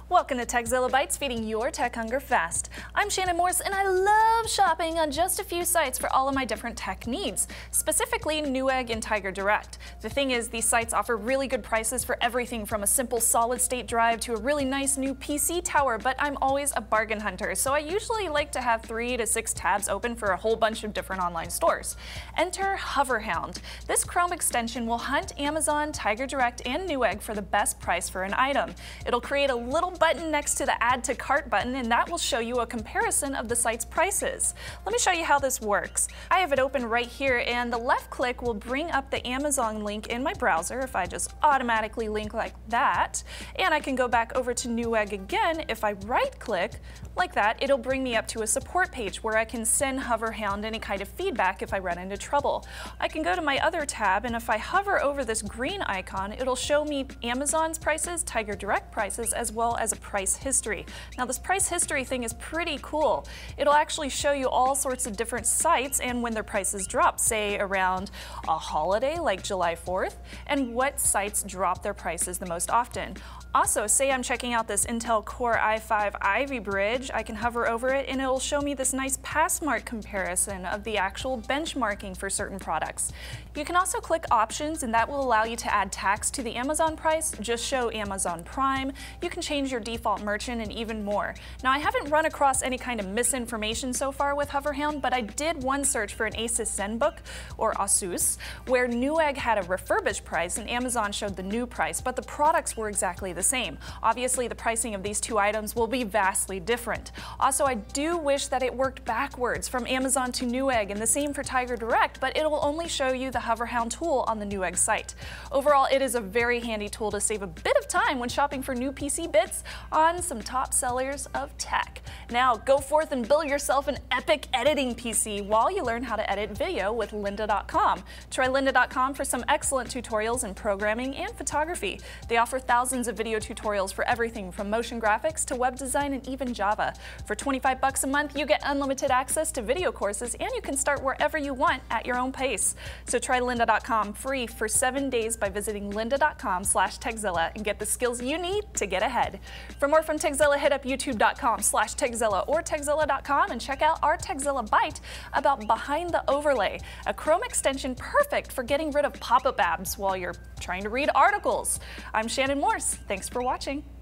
Welcome to Tekzilla Bites, feeding your tech hunger fast. I'm Shannon Morse, and I love shopping on just a few sites for all of my different tech needs, specifically Newegg and Tiger Direct. The thing is, these sites offer really good prices for everything from a simple solid-state drive to a really nice new PC tower, but I'm always a bargain hunter, so I usually like to have 3 to 6 tabs open for a whole bunch of different online stores. Enter Hound. This Chrome extension will hunt Amazon, Tiger Direct, and Newegg for the best price for an item. It'll create a little button next to the Add to Cart button, and that will show you a comparison of the site's prices. Let me show you how this works. I have it open right here, and the left click will bring up the Amazon link in my browser if I just automatically link like that. And I can go back over to Newegg again. If I right click like that, it'll bring me up to a support page where I can send Hound any kind of feedback if I run into trouble. I can go to my other tab, and if I hover over this green icon, it'll show me Amazon's prices, Tiger Direct prices, as well as a price history. Now this price history thing is pretty cool. It'll actually show you all sorts of different sites and when their prices drop, say around a holiday like July 4th, and what sites drop their prices the most often. Also, say I'm checking out this Intel Core i5 Ivy Bridge, I can hover over it and it'll show me this nice pass mark comparison of the actual benchmarking for certain products. You can also click options, and that will allow you to add tax to the Amazon price, just show Amazon Prime, you can change your default merchant, and even more. Now, I haven't run across any kind of misinformation so far with Hound, but I did one search for an Asus ZenBook, or Asus, where Newegg had a refurbished price and Amazon showed the new price, but the products were exactly the same. Obviously, the pricing of these two items will be vastly different. Also, I do wish that it worked backwards from Amazon to Newegg, and the same for Tiger Direct, but it will only show you the Hound tool on the Newegg site. Overall, it is a very handy tool to save a bit of time when shopping for new PC bits on some top sellers of tech. Now, go forth and build yourself an epic editing PC while you learn how to edit video with lynda.com. Try lynda.com for some excellent tutorials in programming and photography. They offer thousands of video tutorials for everything from motion graphics to web design and even Java. For $25 a month, you get unlimited access to video courses, and you can start wherever you want at your own pace. So try lynda.com free for 7 days by visiting lynda.com/Tekzilla and get the skills you need to get ahead. For more from Tekzilla, hit up youtube.com/Tekzilla or Tekzilla.com and check out our Tekzilla Bite about Behind the Overlay, a Chrome extension perfect for getting rid of pop-up ads while you're trying to read articles. I'm Shannon Morse. Thanks for watching.